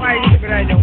снимаю и собираю.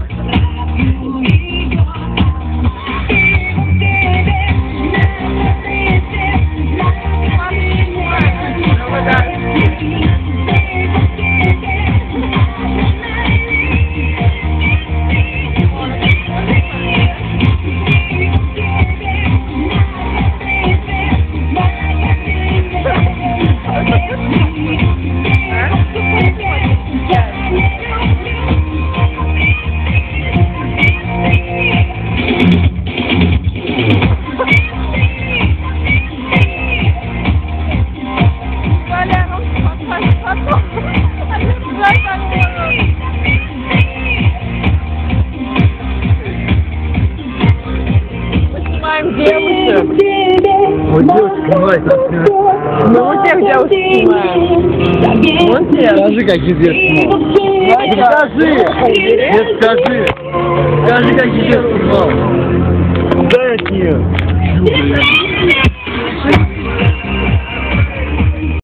Вот девочка снимает. Мы вот тех девушек снимаем. Вот те. Скажи, как тебе снимал. Скажи. Нет, скажи. Скажи, как тебе снимал. Дай от нее.